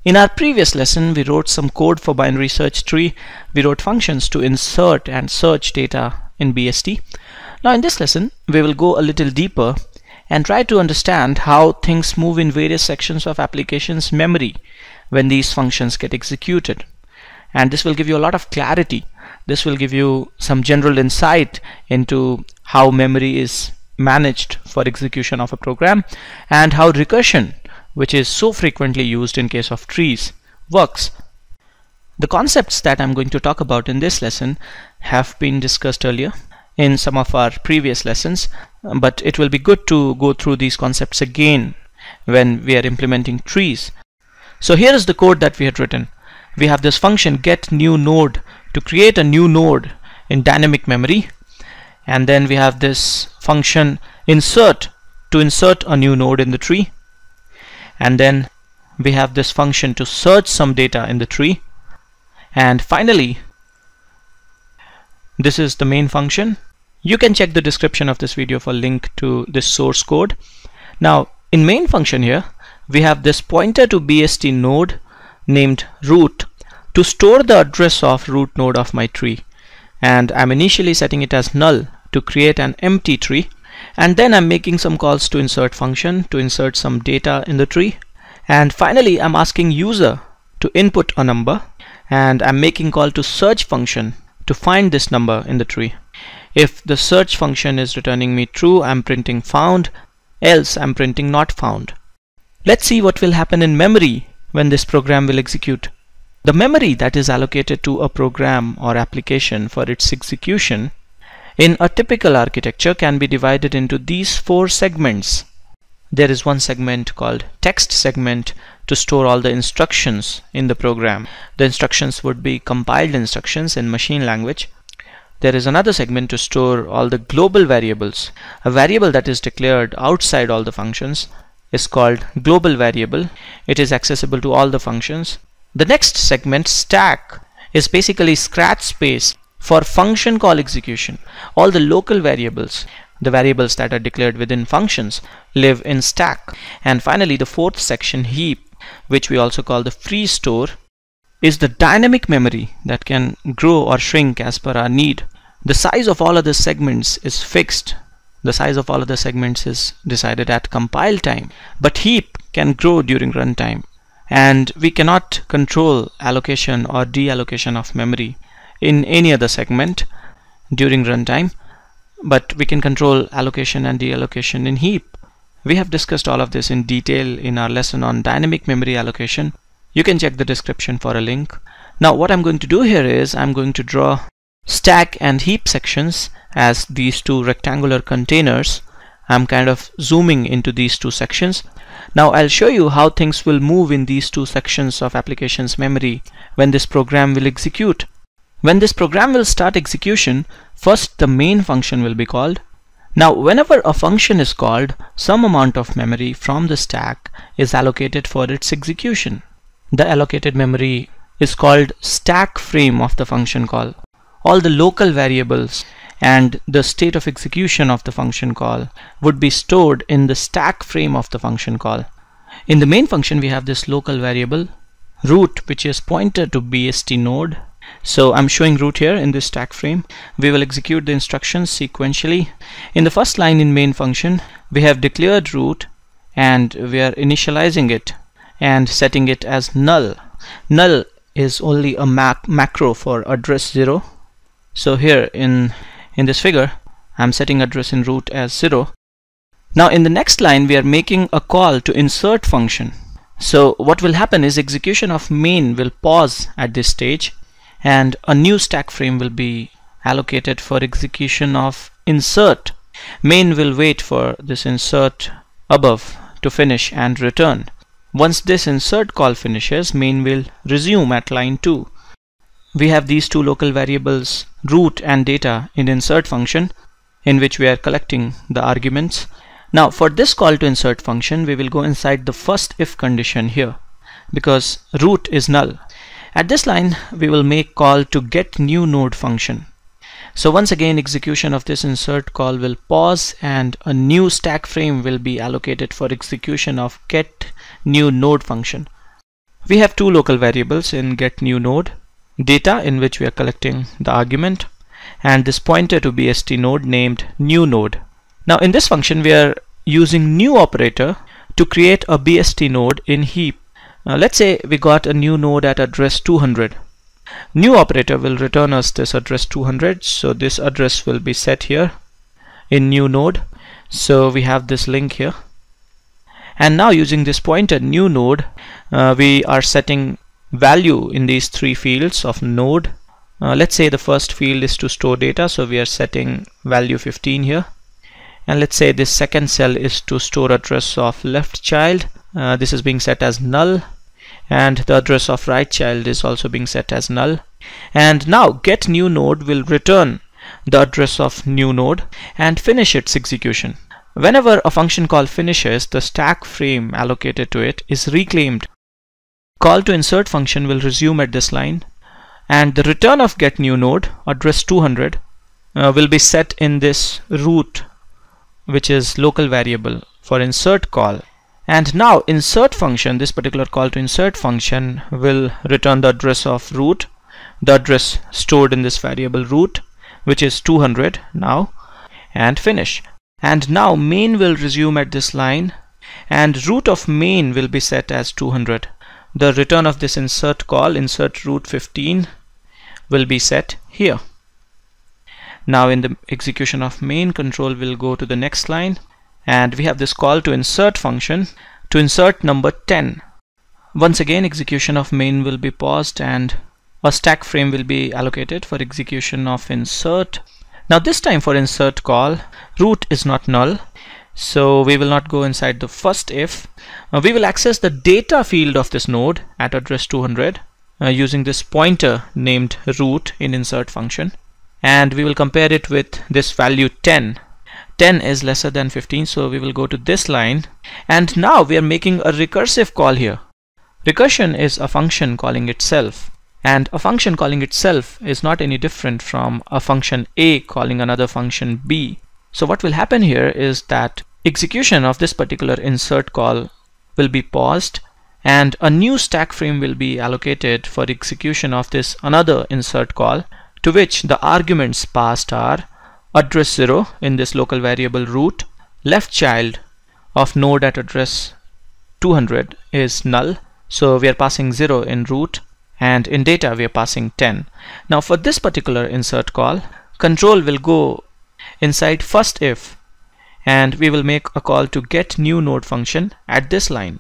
In our previous lesson, we wrote some code for binary search tree. We wrote functions to insert and search data in BST. Now in this lesson, we will go a little deeper and try to understand how things move in various sections of application's memory when these functions get executed. And this will give you a lot of clarity. This will give you some general insight into how memory is managed for execution of a program and how recursion, which is so frequently used in case of trees, works. The concepts that I'm going to talk about in this lesson have been discussed earlier in some of our previous lessons, but it will be good to go through these concepts again when we are implementing trees. So here is the code that we had written. We have this function getNewNode to create a new node in dynamic memory, and then we have this function insert to insert a new node in the tree, and then we have this function to search some data in the tree, and finally this is the main function. You can check the description of this video for link to this source code. Now in main function here we have this pointer to BST node named root to store the address of root node of my tree, and I'm initially setting it as null to create an empty tree, and then I'm making some calls to insert function to insert some data in the tree, and finally I'm asking user to input a number, and I'm making call to search function to find this number in the tree. If the search function is returning me true, I'm printing found, else I'm printing not found. Let's see what will happen in memory when this program will execute. The memory that is allocated to a program or application for its execution in a typical architecture can be divided into these 4 segments. There is one segment called text segment to store all the instructions in the program. The instructions would be compiled instructions in machine language. There is another segment to store all the global variables. A variable that is declared outside all the functions is called global variable. It is accessible to all the functions. The next segment, stack, is basically scratch space for function call execution. All the local variables, the variables that are declared within functions, live in stack. And finally the 4th section, heap, which we also call the free store, is the dynamic memory that can grow or shrink as per our need. The size of all other segments is fixed. The size of all other segments is decided at compile time, but heap can grow during runtime. And we cannot control allocation or deallocation of memory in any other segment during runtime, but we can control allocation and deallocation in heap. We have discussed all of this in detail in our lesson on dynamic memory allocation. You can check the description for a link. Now what I'm going to do here is I'm going to draw stack and heap sections as these 2 rectangular containers. I'm kind of zooming into these 2 sections. Now I'll show you how things will move in these 2 sections of application's memory when this program will execute. When this program will start execution, first the main function will be called. Now whenever a function is called, some amount of memory from the stack is allocated for its execution. The allocated memory is called stack frame of the function call. All the local variables and the state of execution of the function call would be stored in the stack frame of the function call. In the main function we have this local variable root, which is pointer to BST node. So I'm showing root here in this stack frame. We will execute the instructions sequentially. In the first line in main function we have declared root and we are initializing it and setting it as null. Null is only a macro for address 0. So here in this figure I'm setting address in root as 0. Now in the next line we are making a call to insert function. So what will happen is execution of main will pause at this stage and a new stack frame will be allocated for execution of insert. Main will wait for this insert above to finish and return. Once this insert call finishes, main will resume at line 2. We have these 2 local variables root and data in insert function in which we are collecting the arguments. Now for this call to insert function we will go inside the first if condition here because root is null. At this line we will make call to get new node function. So once again execution of this insert call will pause and a new stack frame will be allocated for execution of get new node function. We have two local variables in get new node, data in which we are collecting the argument, and this pointer to BST node named new node. Now in this function we are using new operator to create a BST node in heap. Let's say we got a new node at address 200. New operator will return us this address 200, so this address will be set here in new node. So we have this link here, and now using this pointer new node, we are setting value in these three fields of node. Let's say the first field is to store data, so we are setting value 15 here, and let's say this second cell is to store address of left child. This is being set as null, and the address of right child is also being set as null. And now get new node will return the address of new node and finish its execution. Whenever a function call finishes, the stack frame allocated to it is reclaimed. Call to insert function will resume at this line, and the return of get new node address 200 will be set in this root, which is local variable for insert call. And now insert function, this particular call to insert function, will return the address of root, the address stored in this variable root, which is 200 now, and finish. And now main will resume at this line, and root of main will be set as 200. The return of this insert call, insert root 15, will be set here. Now in the execution of main, control will go to the next line, and we have this call to insert function to insert number 10. Once again, execution of main will be paused and a stack frame will be allocated for execution of insert. Now this time for insert call, root is not null, so we will not go inside the first if. We will access the data field of this node at address 200 using this pointer named root in insert function, and we will compare it with this value 10. 10 is lesser than 15, so we will go to this line, and now we are making a recursive call here. Recursion is a function calling itself, and a function calling itself is not any different from a function A calling another function B. So what will happen here is that execution of this particular insert call will be paused, and a new stack frame will be allocated for execution of this another insert call, to which the arguments passed are address 0 in this local variable root, left child of node at address 200 is null, so we are passing 0 in root, and in data we are passing 10. Now for this particular insert call, control will go inside first if, and we will make a call to get new node function at this line.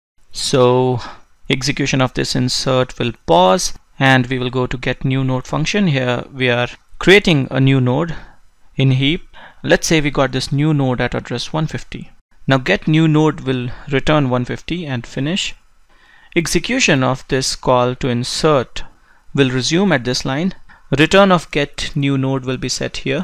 So execution of this insert will pause, and we will go to get new node function. Here we are creating a new node in heap. Let's say we got this new node at address 150. Now get new node will return 150 and finish. Execution of this call to insert will resume at this line. Return of get new node will be set here,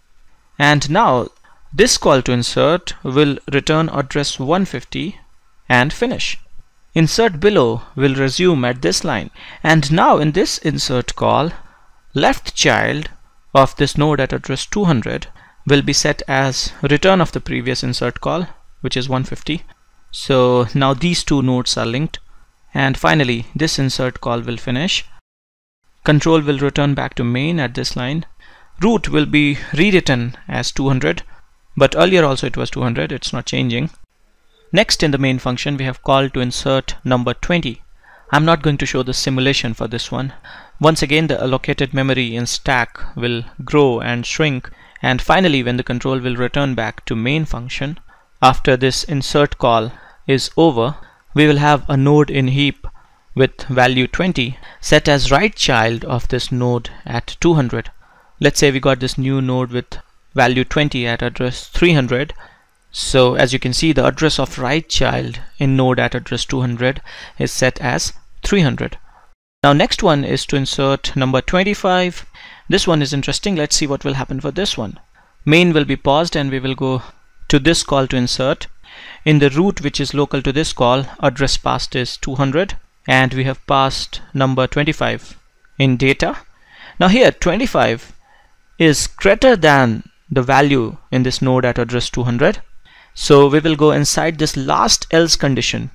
and now this call to insert will return address 150 and finish. Insert below will resume at this line, and now in this insert call, left child of this node at address 200 will be set as return of the previous insert call, which is 150. So now these two nodes are linked, and finally this insert call will finish. Control will return back to main at this line. Root will be rewritten as 200, but earlier also it was 200, it's not changing. Next in the main function we have call to insert number 20. I'm not going to show the simulation for this one. Once again the allocated memory in stack will grow and shrink, and finally when the control will return back to main function after this insert call is over, we will have a node in heap with value 20 set as right child of this node at 200. Let's say we got this new node with value 20 at address 300. So as you can see, the address of right child in node at address 200 is set as 300. Now next one is to insert number 25. This one is interesting. Let's see what will happen for this one. Main will be paused and we will go to this call to insert. In the root, which is local to this call, address passed is 200, and we have passed number 25 in data. Now here 25 is greater than the value in this node at address 200. So we will go inside this last else condition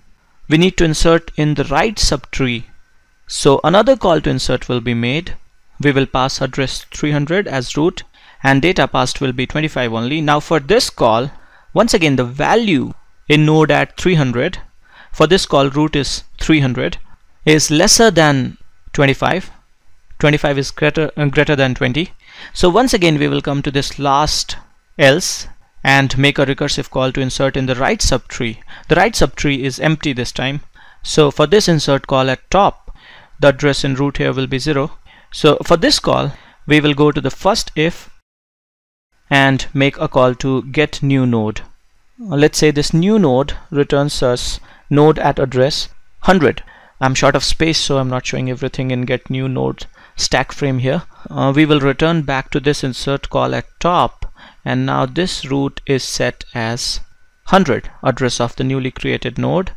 we need to insert in the right subtree. So another call to insert will be made. We will pass address 300 as root and data passed will be 25 only. Now for this call, once again the value in node at 300, for this call root is 300, is lesser than 25. 25 is greater than 20. So once again we will come to this last else and make a recursive call to insert in the right subtree. The right subtree is empty this time. So for this insert call at top, the address in root here will be 0. So for this call, we will go to the first if and make a call to get new node. Let's say this new node returns us node at address 100. I'm short of space, so I'm not showing everything in get new node stack frame here. We will return back to this insert call at top, and now this root is set as 100, address of the newly created node.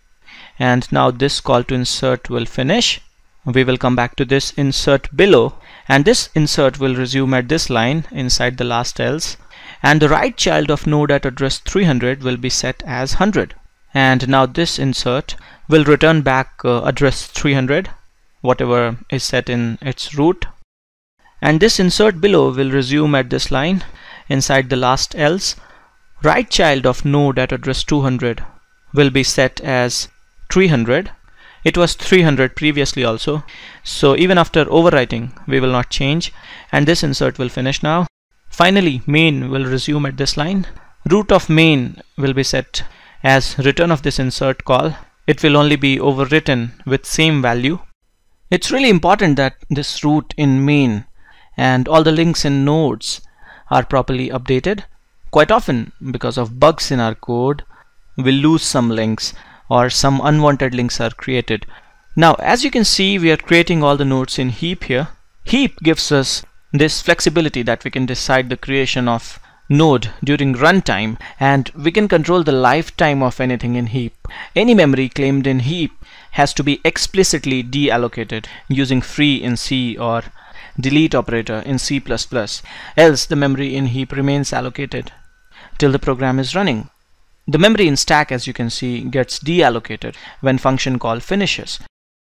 And now this call to insert will finish. We will come back to this insert below, and this insert will resume at this line inside the last else, and the right child of node at address 300 will be set as 100. And now this insert will return back address 300, whatever is set in its root, and this insert below will resume at this line inside the last else. Right child of node at address 200 will be set as 300. It was 300 previously also, so even after overwriting we will not change, and this insert will finish now. Finally main will resume at this line. Root of main will be set as return of this insert call. It will only be overwritten with same value. It's really important that this root in main and all the links in nodes are properly updated. Quite often, because of bugs in our code, we'll lose some links or some unwanted links are created. Now as you can see, we are creating all the nodes in Heap here. Heap gives us this flexibility that we can decide the creation of node during runtime, and we can control the lifetime of anything in Heap. Any memory claimed in Heap has to be explicitly deallocated using free in C or delete operator in C++, else the memory in Heap remains allocated till the program is running. The memory in stack, as you can see, gets deallocated when function call finishes.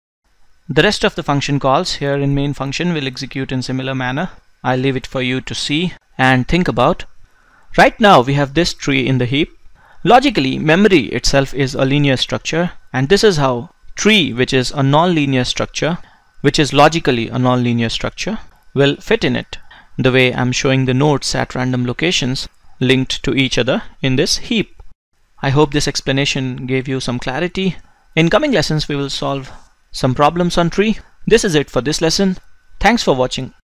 The rest of the function calls here in main function will execute in similar manner. I'll leave it for you to see and think about. Right now we have this tree in the heap. Logically, memory itself is a linear structure, and this is how tree, which is a non-linear structure, which is logically a non-linear structure, will fit in it, the way I'm showing the nodes at random locations linked to each other in this heap. I hope this explanation gave you some clarity. In coming lessons we will solve some problems on tree. This is it for this lesson. Thanks for watching.